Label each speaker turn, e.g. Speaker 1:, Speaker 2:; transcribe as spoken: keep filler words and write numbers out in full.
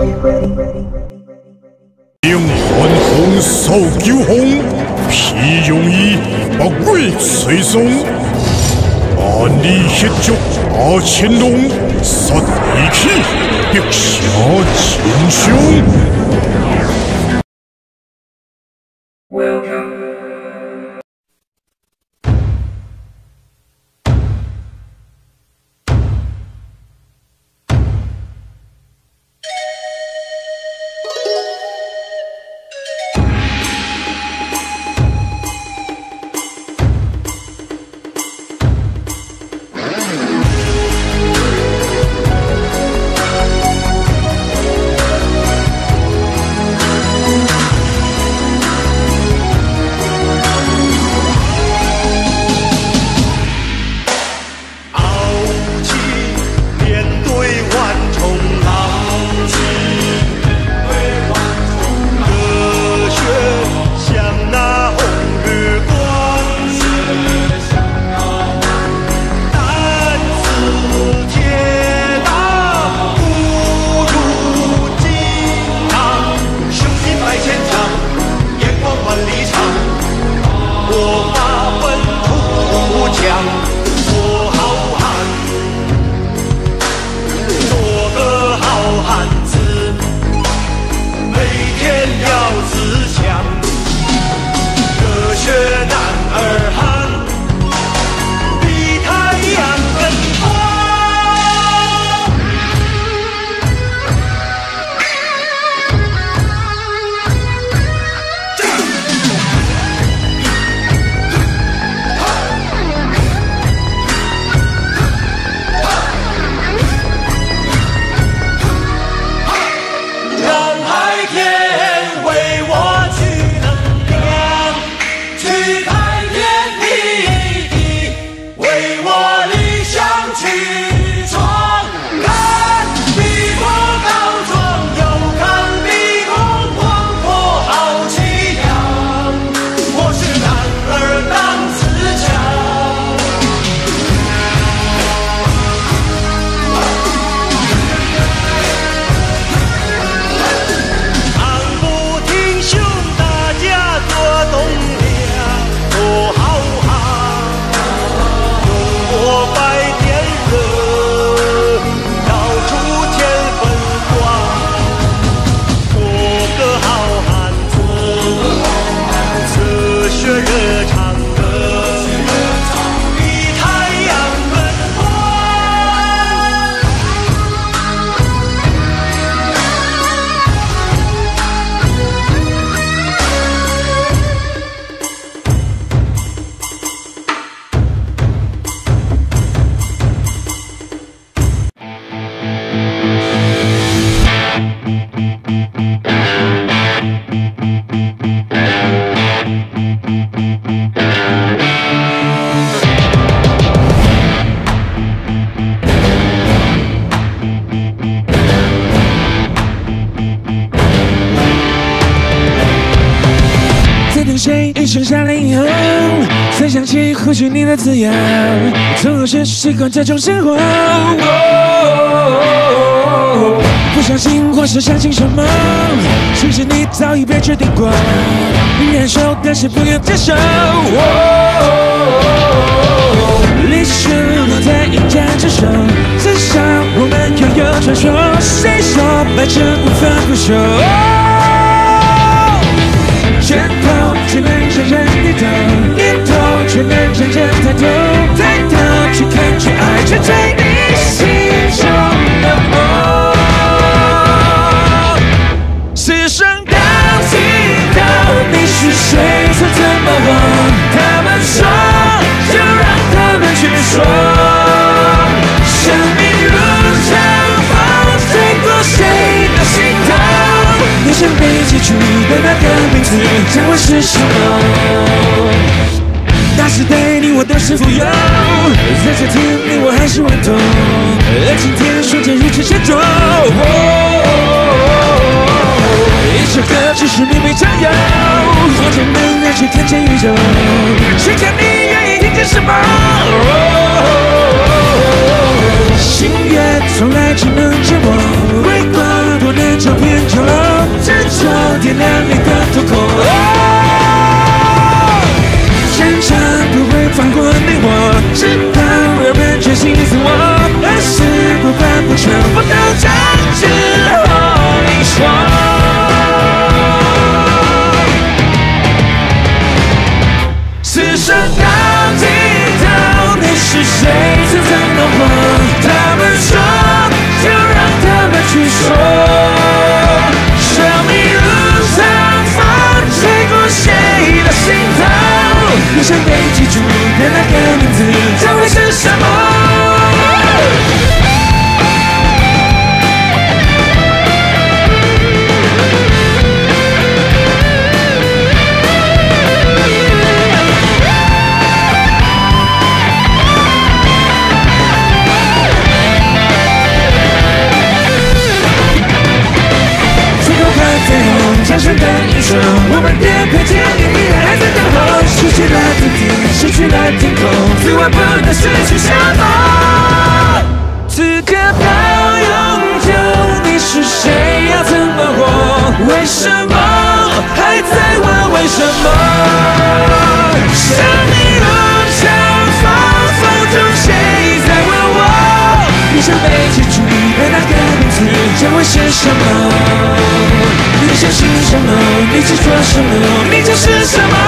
Speaker 1: 用寒风扫九风，披用以百鬼吹送。万里血竹八千龙，杀地气，逼下秦凶。Welcome.
Speaker 2: 剩下了以后，才想起或许你的字样，从何时习惯这种生活？不相信或是相信什么？其实你早已被决定过，忍受但是不愿接受。历史都在一战之手，至少我们要有传说。谁说白纸无法不朽？拳头只能让人低头，低头却能让人抬头，抬头去看去爱，去追你心中的梦。世上到尽头，你是谁？曾怎么忘？他们说，就让他们去说。生命如长风，吹过谁的心头？你想被记住的那个名字将会是什么？那是对你我的是富有，在这天你我还是顽童，而今天瞬间如此沉重。一首歌只是你没占有，或者能让去天前宇宙，谁看你愿意听见什么？心愿从来只能折磨，为过多难找。 点亮你的瞳孔。战场不会放过你我，直到二人全心自我，而是不管不成，不到战之后你说。此生到尽头，你是谁？层层弄破，他们说，就让他们去说。生命如长风，吹过谁的心头？你想被记住的那个名字，将会是什么？战胜的英雄，我们的佩剑依然还在等候。失去了自己，失去了天空，自我不能失去什么。此刻到永久，你是谁？要怎么活？为什么还在问为什么？生命如长风，风中谁在问我？你想被记住的那个名字，将会是什么？你相信什么？你执着什么？你就是什么？